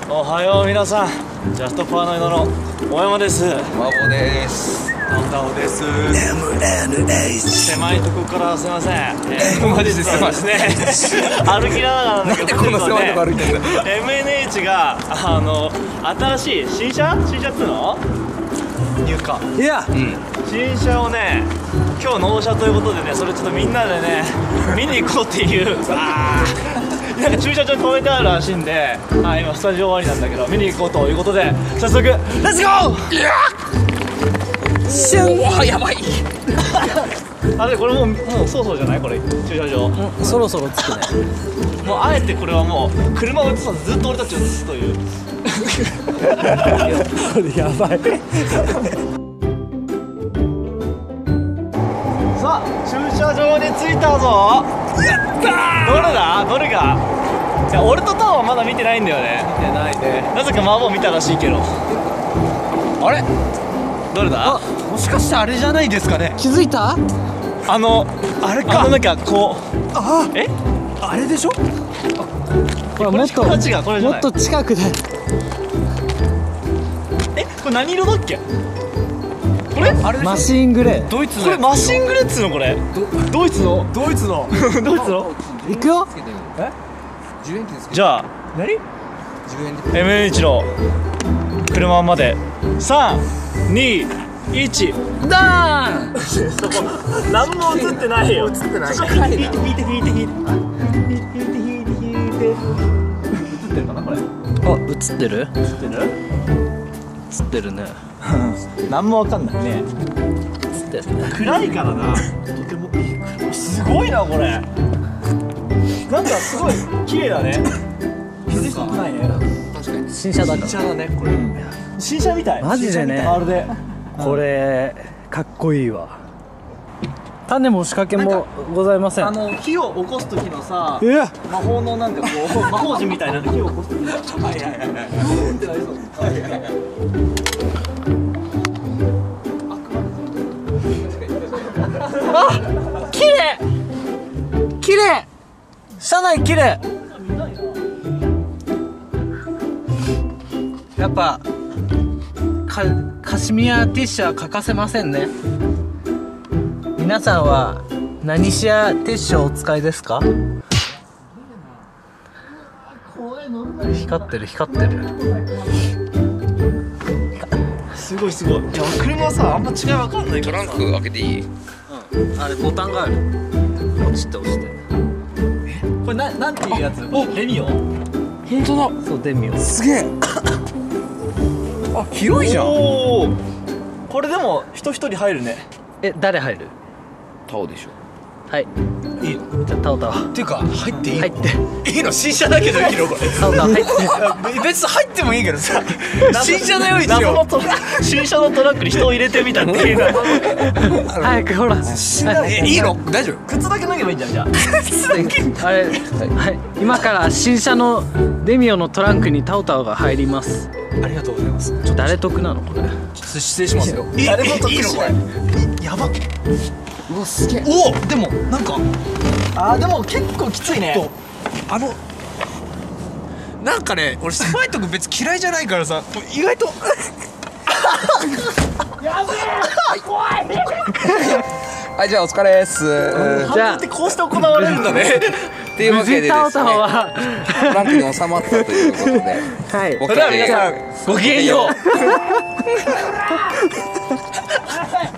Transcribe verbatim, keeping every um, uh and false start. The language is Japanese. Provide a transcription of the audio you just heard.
おはよう皆さん、ジャストパーの犬の大山です。 マボです。 タオタオです。 エムエヌエイチ狭いとこからすいません。えー、 マジで狭いですね。歩きながらなんだけど、 なんでこんな狭いとこ歩いてんだ。 エムエヌエイチ があの新しい新車新車っつうの入荷、いや、うん、新車をね今日納車ということでね、それちょっとみんなでね見に行こうっていうあなんか駐車場に止めてあるらしいんで、あ今スタジオ終わりなんだけど見に行こうということで、早速レッツゴー。いやシュン、わやばいあれこれもうもうそろそろじゃないこれ駐車場、うん、そろそろ着くねもうあえてこれはもう車を映さずずっと俺たちを映すというこれやばいさあ駐車場に着いたぞ。やったー。どれだどれが。いや俺とタオはまだ見てないんだよね。見てないね。なぜかマボ見たらしいけど、あれどれだ。もしかしてあれじゃないですかね。気づいた。あのあれか、あのなんかこう、あえあれでしょ。これもっともっと近くで。えこれ何色だっけこれ。あれマシングレー。ドイツのこれマシングレーっつうのこれ。ドイツのドイツのドイツの行くよ。えじゃあ何 エムエヌエイチ の車までさんにいちダーンそこ何も映ってないよ。映ってない。引いて引いて引いて引いて引いて引いて引いて引いて映ってるかなこれ。あ映ってる映ってる映ってるね何もわかんないね。映ってるね。暗いからな。とてもすごいなこれ。なんかすごい綺麗だね。気づいてないね。確かに新車だから。新車だねこれ。新車みたい。マジでね。まるでこれかっこいいわ。種も仕掛けもございません。あの火を起こす時のさ、魔法のなんかこう魔法陣みたいな火を起こす時の。はいはいはいはい。ってなりそう。はいはいはい。あ、綺麗。綺麗。車内綺麗。やっぱカ, カシミヤティッシュは欠かせませんね。皆さんは何シアティッシュをお使いですか。光ってる光ってる。すごいすごい。いや車さあんま違いわかんないからさ。トランク開けていい。うん、あれボタンがある。落ちて押して。えこれななんていうやつ。おデミオ。本当だ。そうデミオ。すげえあ、広いじゃん。おこれでも人一人入るね。え、誰入る。タオでしょ。はい。いいじゃあタオタオっていうか入っていい。入っていいの。新車だけどいいのこれ。タオタオ入って別に入ってもいいけどさ新車だよ一応。新車のトラックに人を入れてみたっていうの早くほら。え、いいの大丈夫。靴だけ脱げばいいんじゃん。じゃあ靴だけあれはい今から新車のデミオのトランクにタオタオが入ります。ありがとうございます。ちょっと誰得なのこれ。ちょっと失礼しますよ。誰も得のこれ。やば。うわすげえ。おおでもなんかあーでも結構きついね。あのなんかね俺狭いとこ別に嫌いじゃないからさ意外とやべえ怖い。はいじゃあお疲れです。じゃあってこうして行われるんだね。っていうわけでですね、ランクに収まったということで、はい。それでは皆さんごきげんよう。